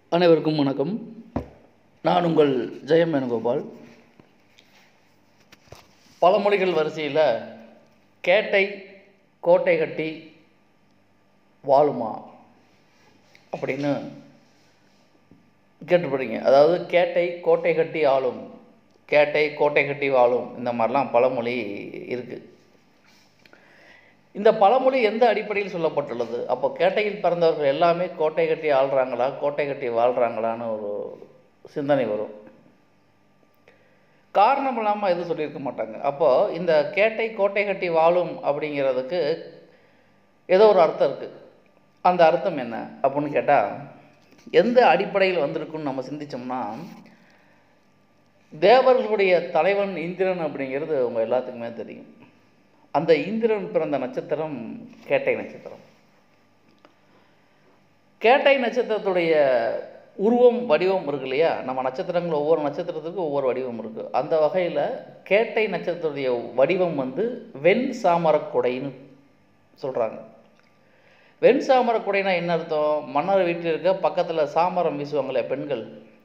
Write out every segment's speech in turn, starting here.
அனைவருக்கும் வணக்கம். நான் உங்கள் ஜெயம் வேணுகோபால். பழமொழிகள் வரிசையில் கேட்டை கோட்டை கட்டி வாழுமா அப்படின்னு கேட்டுப்படுறீங்க. அதாவது கேட்டை கோட்டை கட்டி ஆளும், கேட்டை கோட்டை கட்டி வாழும், இந்த மாதிரிலாம் பழமொழி இருக்குது. இந்த பழமொழி எந்த அடிப்படையில் சொல்லப்பட்டுள்ளது? அப்போ கேட்டையில் பிறந்தவர்கள் எல்லாமே கோட்டை கட்டி ஆள்றாங்களா, கோட்டை கட்டி வாழ்கிறாங்களான்னு ஒரு சிந்தனை வரும். காரணம் இல்லாமல் எதுவும் சொல்லியிருக்க மாட்டாங்க. அப்போது இந்த கேட்டை கோட்டை கட்டி வாழும் அப்படிங்கிறதுக்கு ஏதோ ஒரு அர்த்தம் இருக்குது. அந்த அர்த்தம் என்ன அப்படின்னு கேட்டால், எந்த அடிப்படையில் வந்திருக்குன்னு நம்ம சிந்தித்தோம்னா, தேவர்களுடைய தலைவன் இந்திரன் அப்படிங்கிறது உங்கள் எல்லாத்துக்குமே தெரியும். அந்த இந்திரன் பிறந்த நட்சத்திரம் கேட்டை நட்சத்திரம். கேட்டை நட்சத்திரத்துடைய உருவம் வடிவம் இருக்கு இல்லையா? நம்ம நட்சத்திரங்கள் ஒவ்வொரு நட்சத்திரத்துக்கும் ஒவ்வொரு வடிவம் இருக்குது. அந்த வகையில் கேட்டை நட்சத்திரத்துடைய வடிவம் வெண் சாமரக்குடைன்னு சொல்கிறாங்க. வெண் சாமரக்குடைனா என்ன அர்த்தம்? மன்னர் வீட்டில் இருக்க பக்கத்தில் சாமரம் வீசுவாங்களே பெண்கள்,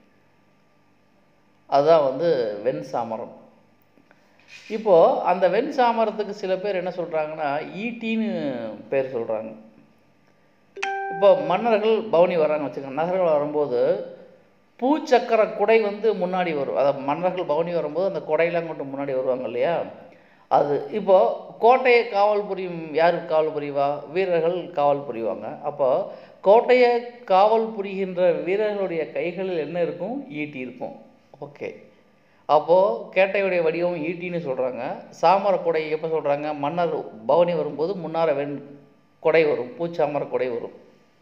அதுதான் வெண் சாமரம். இப்போது அந்த வெண் சாமரத்துக்கு சில பேர் என்ன சொல்கிறாங்கன்னா ஈட்டின்னு பேர் சொல்கிறாங்க. இப்போ மன்னர்கள் பவனி வராங்க வச்சுக்கோங்க. நகர்கள் வரும்போது பூச்சக்கர குடை முன்னாடி வரும். அதை மன்னர்கள் பவனி வரும்போது அந்த குடையெல்லாம் கொண்டு முன்னாடி வருவாங்க இல்லையா? அது இப்போது கோட்டையை காவல் புரியும். யார் காவல் புரிவா? வீரர்கள் காவல் புரிவாங்க. அப்போது கோட்டையை காவல் புரிகின்ற வீரர்களுடைய கைகளில் என்ன இருக்கும்? ஈட்டி இருக்கும். ஓகே, அப்போது கேட்டையுடைய வடிவம் ஈட்டின்னு சொல்கிறாங்க. சாமர கொடை எப்போ சொல்கிறாங்க? மன்னர் பவனி வரும்போது முன்னார வெண் கொடை வரும், பூச்சாமர கொடை வரும்.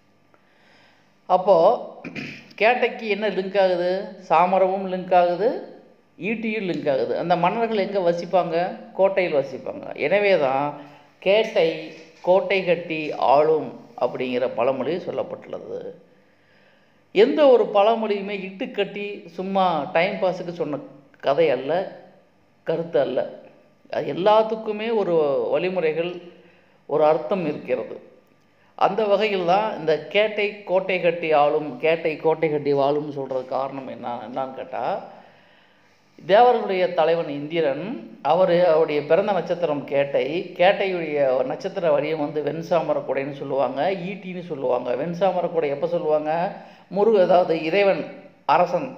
அப்போது கேட்டைக்கு என்ன லிங்க் ஆகுது? சாமரமும் லிங்க் ஆகுது, ஈட்டியும் லிங்க் ஆகுது. அந்த மன்னர்கள் எங்கே வசிப்பாங்க? கோட்டையில் வசிப்பாங்க. எனவே தான் கேட்டை கோட்டை கட்டி ஆளும் அப்படிங்கிற பழமொழி சொல்லப்பட்டுள்ளது. எந்த ஒரு பழமொழியுமே இட்டுக்கட்டி சும்மா டைம் பாஸுக்கு சொன்ன கதை அல்ல, கருத்து அல்ல. அது எல்லாத்துக்குமே ஒரு வழிமுறைகள், ஒரு அர்த்தம் இருக்கிறது. அந்த வகையில் தான் இந்த கேட்டை கோட்டை கட்டி ஆளும், கேட்டை கோட்டை கட்டி வாழும்னு சொல்கிறது காரணம் என்னன்னு கேட்டால், தேவர்களுடைய தலைவன் இந்திரன், அவருடைய பிறந்த நட்சத்திரம் கேட்டை. கேட்டையுடைய நட்சத்திர வடிவம் வெண்சாமர குடைன்னு சொல்லுவாங்க, ஈட்டின்னு சொல்லுவாங்க. வெண்சாமர குடை எப்போ சொல்லுவாங்க? அதாவது இறைவன் அரசன்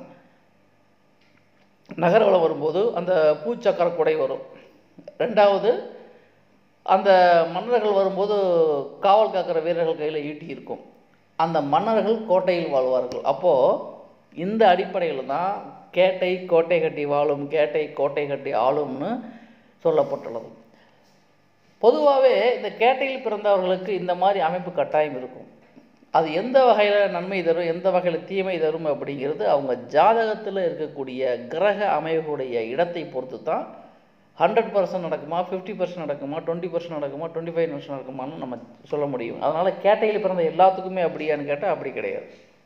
நகர்வலம் வரும்போது அந்த பூச்சக்கர குடை வரும். ரெண்டாவது, அந்த மன்னர்கள் வரும்போது காவல் காக்கிற வீரர்கள் கையில் ஈட்டி இருக்கும். அந்த மன்னர்கள் கோட்டையில் வாழ்வார்கள். அப்போது இந்த அடிப்படையில் தான் கேட்டை கோட்டை கட்டி வாழும், கேட்டை கோட்டை கட்டி ஆளும்னு சொல்லப்பட்டுள்ளது. பொதுவாகவே இந்த கேட்டையில் பிறந்தவர்களுக்கு இந்த மாதிரி அமைப்பு கட்டாயம் இருக்கும். அது எந்த வகையில் நன்மை தரும், எந்த வகையில் தீமை தரும் அப்படிங்கிறது அவங்க ஜாதகத்தில் இருக்கக்கூடிய கிரக அமைப்புடைய இடத்தை பொறுத்து தான் 100% நடக்குமா, 50% நடக்குமா, 20% நடக்குமா, 25% நடக்குமான்னு நம்ம சொல்ல முடியும். அதனால் கேட்டையில் பிறந்த எல்லாத்துக்குமே அப்படியான்னு கேட்டால் அப்படி கிடையாது.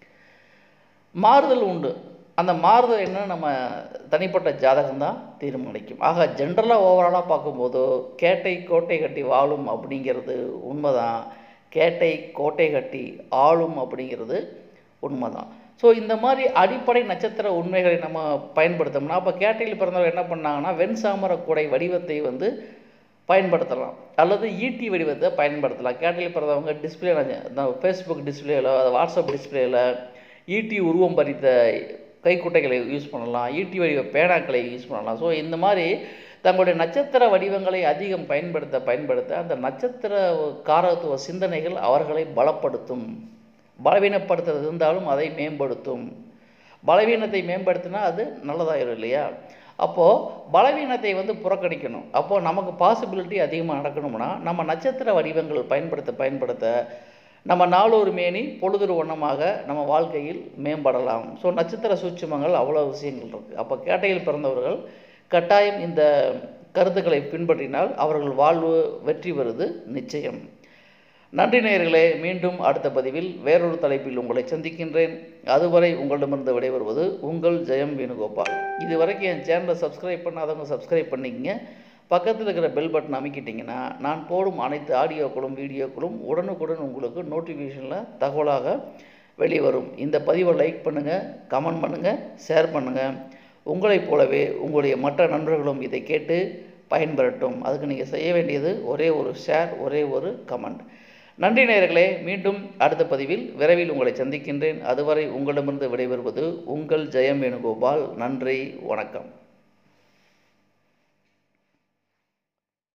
மாறுதல் உண்டு. அந்த மாறுதல் என்னன்னு நம்ம தனிப்பட்ட ஜாதகம் தான் தீர்மானிக்கும். ஆக ஜென்ரலாக ஓவராலாக பார்க்கும்போது கேட்டை கோட்டை கட்டி வாழும் அப்படிங்கிறது உண்மைதான், கேட்டை கோட்டை கட்டி ஆளும் அப்படிங்கிறது உண்மைதான். ஸோ இந்த மாதிரி அடிப்படை நட்சத்திர உண்மைகளை நம்ம பயன்படுத்தோம்னா, அப்போ கேட்டையில் பிறந்தவங்க என்ன பண்ணாங்கன்னா வெண்சாமர குடை வடிவத்தை பயன்படுத்தலாம், அல்லது ஈட்டி வடிவத்தை பயன்படுத்தலாம். கேட்டையில் பிறந்தவங்க டிஸ்பிளே, ஃபேஸ்புக் டிஸ்பிளேயில், வாட்ஸ்அப் டிஸ்பிளேயில் ஈட்டி உருவம் பறித்த கைக்குட்டைகளை யூஸ் பண்ணலாம், ஈட்டி வடிவ பேனாக்களை யூஸ் பண்ணலாம். ஸோ இந்த மாதிரி தங்களுடைய நட்சத்திர வடிவங்களை அதிகம் பயன்படுத்த அந்த நட்சத்திர காரத்துவ சிந்தனைகள் அவர்களை பலப்படுத்தும். பலவீனப்படுத்துறது இருந்தாலும் அதை மேம்படுத்தும். பலவீனத்தை மேம்படுத்தினா அது நல்லதாயிரும் இல்லையா? அப்போது பலவீனத்தை புறக்கணிக்கணும். அப்போது நமக்கு பாசிபிலிட்டி அதிகமாக நடக்கணும்னா நம்ம நட்சத்திர வடிவங்கள் பயன்படுத்த நம்ம நாளொரு மேனி பொழுதொரு வண்ணமாக நம்ம வாழ்க்கையில் மேம்படலாம். ஸோ நட்சத்திர சூட்சுமங்கள் அவ்வளோ விஷயங்கள் இருக்குது. அப்போ கேட்டையில் பிறந்தவர்கள் கட்டாயம் இந்த கருத்துக்களை பின்பற்றினால் அவர்கள் வாழ்வு வெற்றி பெறுவது நிச்சயம். நன்றி நேயர்களே. மீண்டும் அடுத்த பதிவில் வேறொரு தலைப்பில் உங்களை சந்திக்கின்றேன். அதுவரை உங்களிடமிருந்து விடைபெறுவது உங்கள் ஜெயம் வேணுகோபால். இதுவரைக்கும் என் சேனலை சப்ஸ்கிரைப் பண்ணாதவங்க சப்ஸ்கிரைப் பண்ணிக்கங்க. பக்கத்தில் இருக்கிற பெல் பட்டன் அமைக்கிட்டிங்கன்னா நான் போடும் அனைத்து ஆடியோக்களும் வீடியோக்களும் உடனுக்குடன் உங்களுக்கு நோட்டிஃபிகேஷனில் தகவலாக வெளிவரும். இந்த பதிவை லைக் பண்ணுங்கள், கமெண்ட் பண்ணுங்கள், ஷேர் பண்ணுங்கள். உங்களைப் போலவே உங்களுடைய மற்ற நண்பர்களும் இதை கேட்டு பயன்பெறட்டும். அதுக்கு நீங்கள் செய்ய வேண்டியது ஒரே ஒரு ஷேர், ஒரே ஒரு கமெண்ட். நன்றி நேயர்களே. மீண்டும் அடுத்த பதிவில் விரைவில் உங்களை சந்திக்கின்றேன். அதுவரை உங்களிடமிருந்து விடைபெறுவது உங்கள் ஜெயம் வேணுகோபால். நன்றி, வணக்கம்.